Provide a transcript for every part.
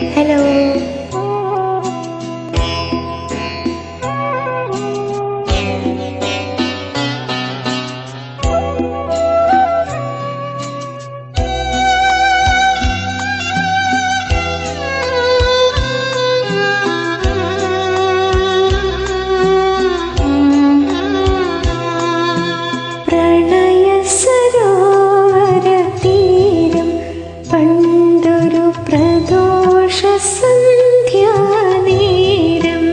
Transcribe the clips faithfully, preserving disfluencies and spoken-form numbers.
Hello. പ്രണയ സരോവര തീരം പണ്ടൊരു പ്രദോഷ സന്ധ്യാനേരം.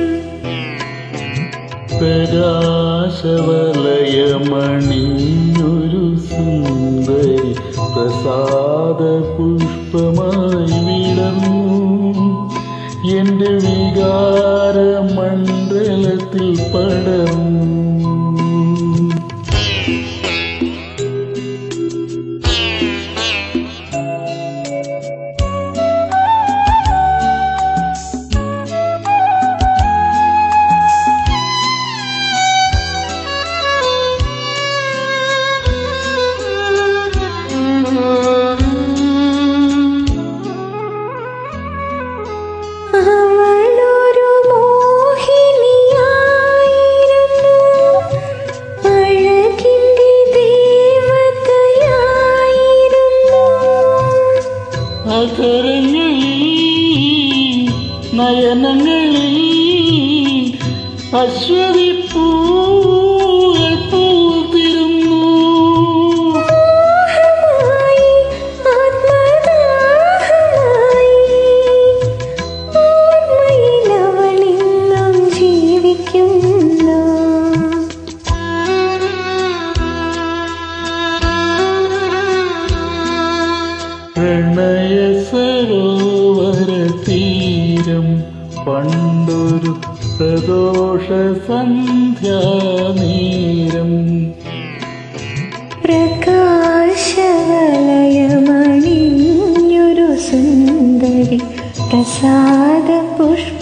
പ്രകാശവലയമണിഞ്ഞൊരു സുന്ദരി പ്രസാദ പുഷ്പമായി വിടർന്നു എന്റെ വികാര മണ്ഡലത്തിൽ പടർന്നു. അവളൊരു മോഹിനിയായിരുന്നു, അഴകിന്റെ ദേവതയായിരുന്നു. അധരങ്ങളിൽ നയനങ്ങളിൽ അശ്വതി പൂകൾ പൂത്തിരുന്നു. മോഹമായി ആത്മദാഹമായി ഓർമ്മയിലവളിന്നും ജീവിക്കുന്നു. പ്രണയ സരോവര തീരം പണ്ടൊരു പ്രദോഷ സന്ധ്യാനേരം. പ്രകാശവലയമണിഞ്ഞൊരു സുന്ദരി പ്രസാദ പുഷ്പ